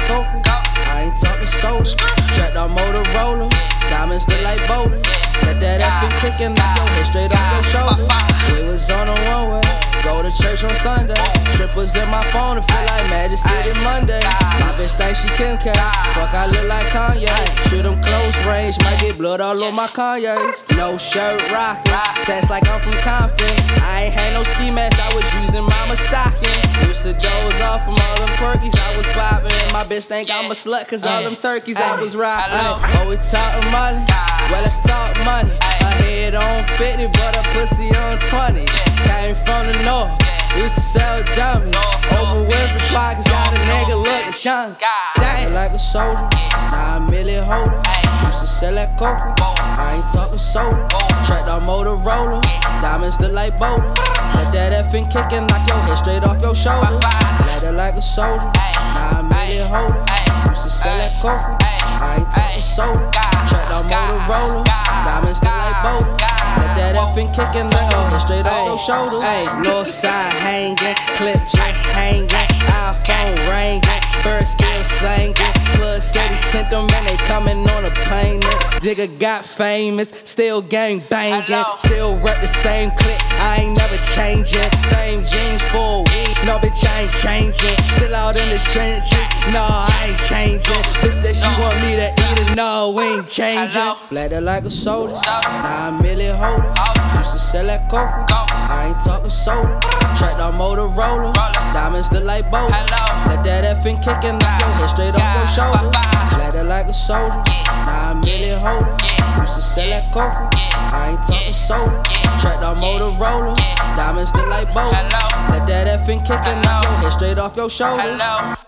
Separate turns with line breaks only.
coca. I ain't talking soda. Tracked on Motorola, diamonds look like boulders. Let that effing kickin' knock your head straight off your shoulder. We was on a one-way, go to church on Sunday. Strippers in my phone, it feel like Magic City Monday. My bitch think she Kim K, fuck I look like Kanye. Shoot them close range, might get blood all on my Kanye's. No shirt rockin', text like I'm from Compton. I ain't had no ski mask, I was using mama stocking. Used to doze off from all them perkies I was poppin'. My bitch think I'm a slut cause all them turkeys I was robbing. Oh, we talkin' money? Well, let's talk money. Her head on 50, but her pussy on 20. Came from the north, used to sell dummies. Open Winfrey pockets, got a nigga looking chunky. Dang, like a soldier, now I'm really holder. Used to sell that coca, I ain't talking soda. Tracked on Motorola, diamonds look like boulders. Let that effing kickin' knock your head straight off your shoulder. Let it like a soldier, now I'm really holder. Used to sell that coca, I ain't talking soda. Tracked on Motorola, diamonds look like boulders. Let that effing kickin' knock your head straight off your shoulder. North side hangin', clip just hangin', iPhone ringin', bird still slangin'. Plug said he sent them and they comin' on a plane. Digga got famous, still gang bangin', still rep the same clip, I ain't never changin'. Same jeans for a week, no bitch I ain't changin'. Still out in the trenches, no I ain't changin'. Bitch said she want me to eat it, no we ain't changin'. Bladder like a soldier, now I'm really holder. Used to sell that coca, I ain't talking soda. Tracked on Motorola, diamonds look like boulders. Let that effing kickin' knock your head straight off your shoulder. Bladder like a soldier, now I'm really holder. Used to sell that coca, I ain't talking soda. Tracked on Motorola, diamonds look like boulders. Let that effing kickin' knock your head straight off your shoulders.